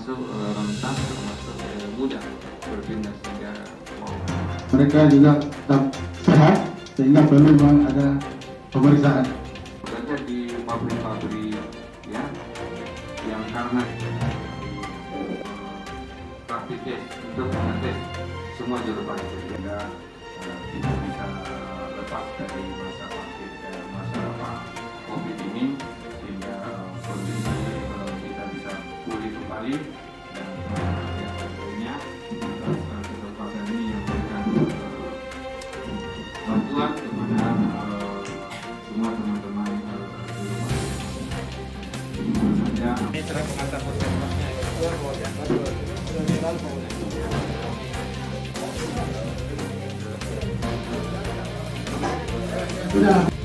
termasuk rentan, termasuk mudah berpindah sehingga mereka juga tetap sehat sehingga perlu memang ada pemeriksaan. Bekerja di pabrik-pabrik ya yang karena rapid test untuk mengetes semua juru parkir sehingga tidak bisa lepas dari masa COVID ini, sehingga kondisi kita bisa pulih kembali dan yang tentunya kesempatan ini yang memberikan bantuan kepada semua teman-teman saja. Mitra pengantar puskesmasnya Sudah.